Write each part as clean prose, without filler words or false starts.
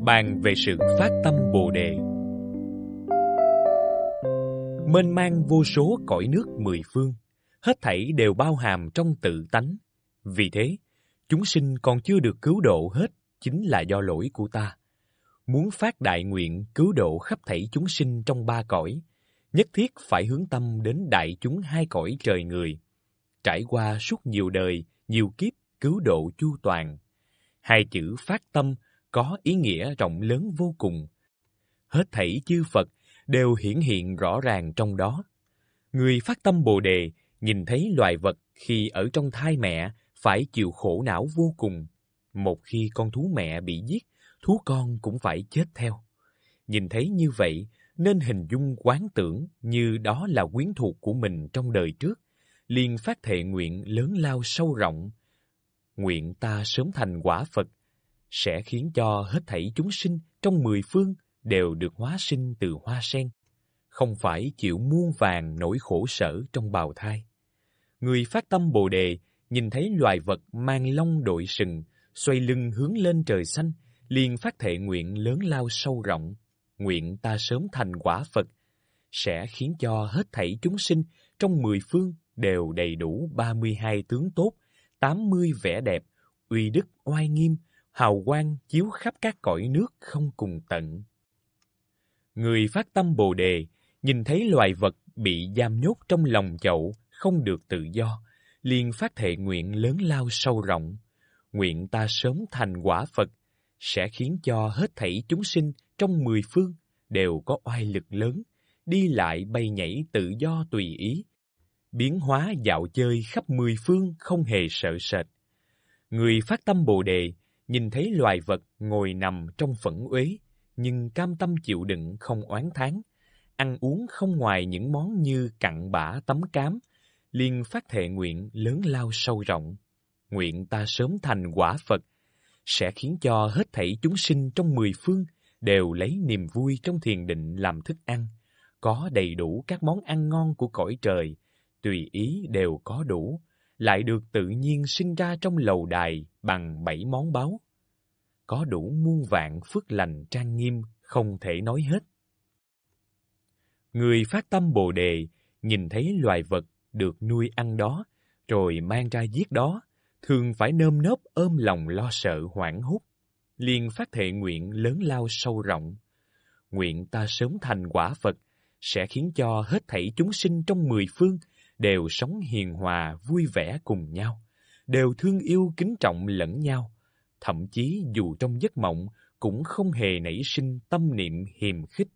bàn về sự phát tâm Bồ Đề. Mênh mang vô số cõi nước mười phương, hết thảy đều bao hàm trong tự tánh. Vì thế, chúng sinh còn chưa được cứu độ hết chính là do lỗi của ta. Muốn phát đại nguyện cứu độ khắp thảy chúng sinh trong ba cõi, nhất thiết phải hướng tâm đến đại chúng hai cõi trời người, trải qua suốt nhiều đời, nhiều kiếp cứu độ chu toàn. Hai chữ phát tâm có ý nghĩa rộng lớn vô cùng. Hết thảy chư Phật đều hiển hiện rõ ràng trong đó. Người phát tâm Bồ Đề nhìn thấy loài vật khi ở trong thai mẹ phải chịu khổ não vô cùng. Một khi con thú mẹ bị giết, thú con cũng phải chết theo. Nhìn thấy như vậy nên hình dung quán tưởng như đó là quyến thuộc của mình trong đời trước, liền phát thệ nguyện lớn lao sâu rộng. Nguyện ta sớm thành quả Phật, sẽ khiến cho hết thảy chúng sinh trong mười phương đều được hóa sinh từ hoa sen, không phải chịu muôn vàn nỗi khổ sở trong bào thai. Người phát tâm Bồ Đề nhìn thấy loài vật mang lông đội sừng, xoay lưng hướng lên trời xanh, liền phát thệ nguyện lớn lao sâu rộng. Nguyện ta sớm thành quả Phật, sẽ khiến cho hết thảy chúng sinh trong mười phương đều đầy đủ 32 tướng tốt, 80 vẻ đẹp, uy đức oai nghiêm, hào quang chiếu khắp các cõi nước không cùng tận. Người phát tâm Bồ Đề nhìn thấy loài vật bị giam nhốt trong lòng chậu, không được tự do, liền phát thệ nguyện lớn lao sâu rộng. Nguyện ta sớm thành quả Phật, sẽ khiến cho hết thảy chúng sinh trong mười phương đều có oai lực lớn, đi lại bay nhảy tự do tùy ý, biến hóa dạo chơi khắp mười phương không hề sợ sệt. Người phát tâm Bồ Đề nhìn thấy loài vật ngồi nằm trong phẫn uế, nhưng cam tâm chịu đựng không oán thán, ăn uống không ngoài những món như cặn bã tấm cám, liền phát thệ nguyện lớn lao sâu rộng. Nguyện ta sớm thành quả Phật, sẽ khiến cho hết thảy chúng sinh trong mười phương đều lấy niềm vui trong thiền định làm thức ăn, có đầy đủ các món ăn ngon của cõi trời, tùy ý đều có đủ, lại được tự nhiên sinh ra trong lầu đài bằng 7 món báu. Có đủ muôn vạn phước lành trang nghiêm, không thể nói hết. Người phát tâm Bồ Đề nhìn thấy loài vật được nuôi ăn đó, rồi mang ra giết đó, thường phải nơm nớp ôm lòng lo sợ hoảng hốt, liền phát thệ nguyện lớn lao sâu rộng. Nguyện ta sớm thành quả Phật, sẽ khiến cho hết thảy chúng sinh trong mười phương đều sống hiền hòa vui vẻ cùng nhau, đều thương yêu kính trọng lẫn nhau, thậm chí dù trong giấc mộng cũng không hề nảy sinh tâm niệm hiềm khích.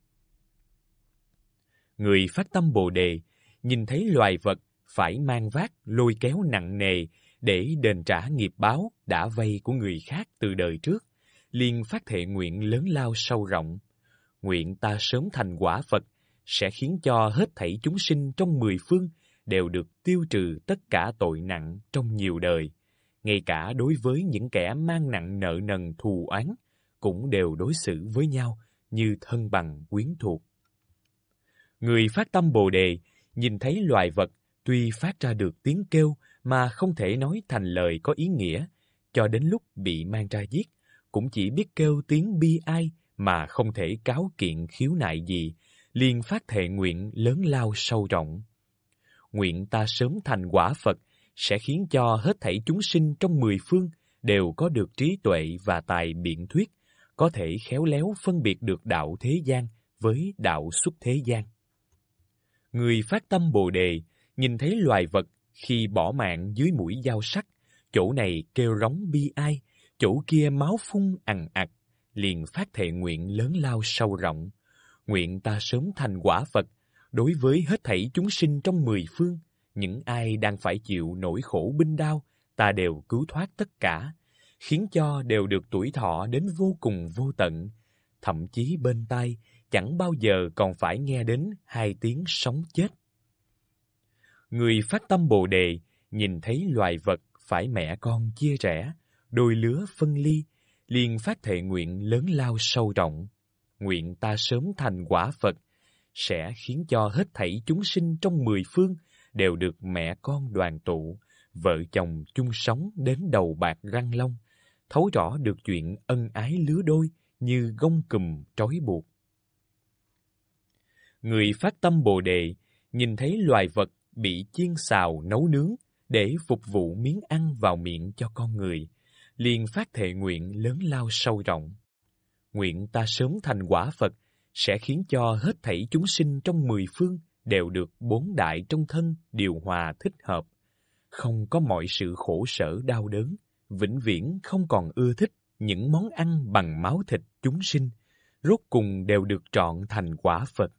Người phát tâm Bồ Đề nhìn thấy loài vật phải mang vác lôi kéo nặng nề để đền trả nghiệp báo đã vay của người khác từ đời trước, liền phát thệ nguyện lớn lao sâu rộng. Nguyện ta sớm thành quả Phật, sẽ khiến cho hết thảy chúng sinh trong mười phương đều được tiêu trừ tất cả tội nặng trong nhiều đời, ngay cả đối với những kẻ mang nặng nợ nần thù oán, cũng đều đối xử với nhau như thân bằng quyến thuộc. Người phát tâm Bồ Đề nhìn thấy loài vật tuy phát ra được tiếng kêu mà không thể nói thành lời có ý nghĩa, cho đến lúc bị mang ra giết, cũng chỉ biết kêu tiếng bi ai mà không thể cáo kiện khiếu nại gì, liền phát thệ nguyện lớn lao sâu rộng. Nguyện ta sớm thành quả Phật, sẽ khiến cho hết thảy chúng sinh trong mười phương đều có được trí tuệ và tài biện thuyết, có thể khéo léo phân biệt được đạo thế gian với đạo xuất thế gian. Người phát tâm Bồ Đề nhìn thấy loài vật khi bỏ mạng dưới mũi dao sắc, chỗ này kêu rống bi ai, chỗ kia máu phun ằn ạt, liền phát thệ nguyện lớn lao sâu rộng. Nguyện ta sớm thành quả Phật, đối với hết thảy chúng sinh trong mười phương, những ai đang phải chịu nỗi khổ binh đao, ta đều cứu thoát tất cả, khiến cho đều được tuổi thọ đến vô cùng vô tận, thậm chí bên tai chẳng bao giờ còn phải nghe đến hai tiếng sống chết. Người phát tâm Bồ Đề nhìn thấy loài vật phải mẹ con chia rẽ, đôi lứa phân ly, liền phát thệ nguyện lớn lao sâu rộng. Nguyện ta sớm thành quả Phật, sẽ khiến cho hết thảy chúng sinh trong mười phương đều được mẹ con đoàn tụ, vợ chồng chung sống đến đầu bạc răng long, thấu rõ được chuyện ân ái lứa đôi, như gông cùm trói buộc. Người phát tâm Bồ Đề nhìn thấy loài vật bị chiên xào nấu nướng để phục vụ miếng ăn vào miệng cho con người, liền phát thệ nguyện lớn lao sâu rộng. Nguyện ta sớm thành quả Phật sẽ khiến cho hết thảy chúng sinh trong 10 phương đều được 4 đại trong thân điều hòa thích hợp, không có mọi sự khổ sở đau đớn, vĩnh viễn không còn ưa thích những món ăn bằng máu thịt chúng sinh, rốt cùng đều được trọn thành quả Phật.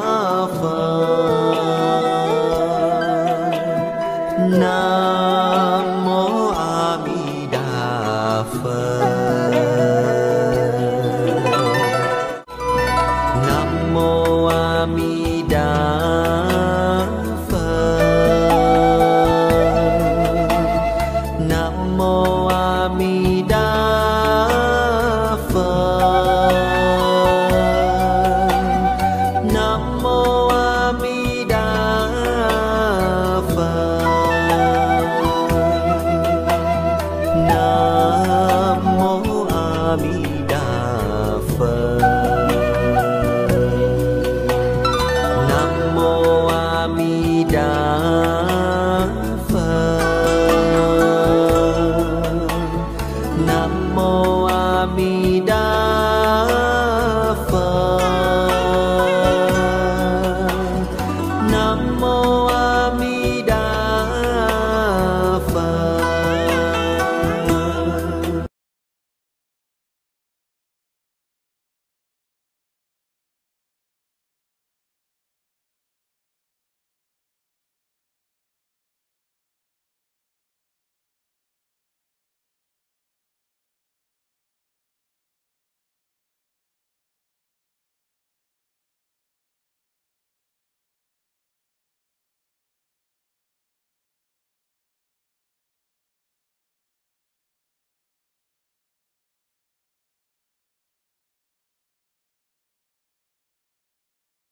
Nam